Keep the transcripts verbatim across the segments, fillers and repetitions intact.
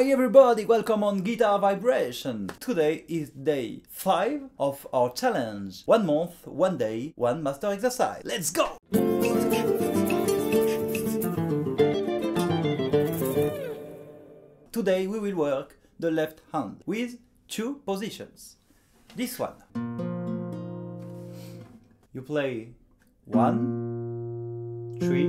Hi everybody, welcome on Guitar Vibration. Today is day five of our challenge. One month, one day, one master exercise. Let's go! Today we will work the left hand with two positions. This one. You play one, three,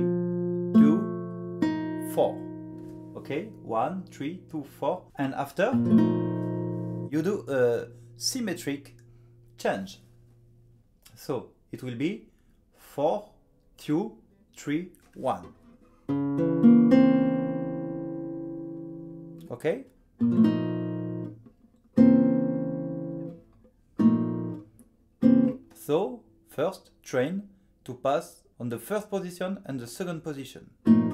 two, four. Okay, one, three, two, four, and after you do a symmetric change. So it will be four, two, three, one. Okay? So first train to pass on the first position and the second position.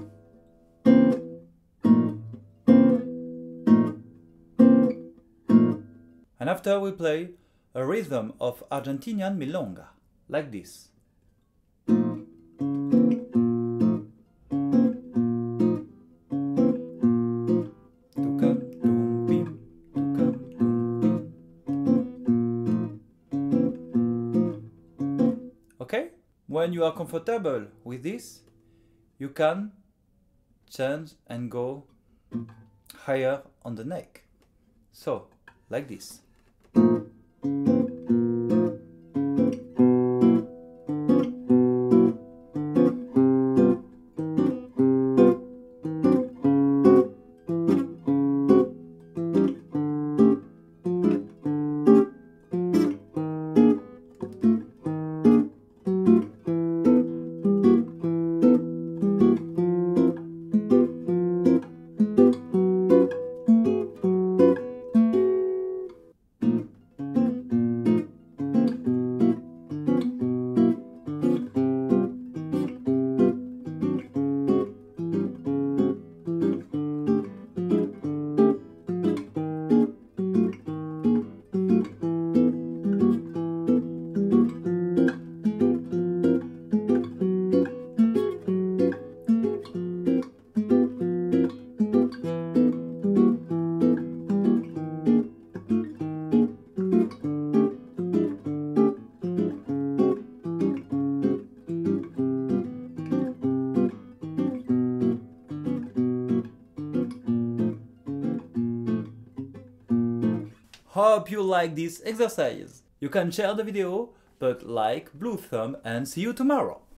And after we play a rhythm of Argentinian milonga, like this. Okay? When you are comfortable with this, you can change and go higher on the neck. So, like this. Hope you like this exercise. You can share the video, but like, blue thumb, and see you tomorrow.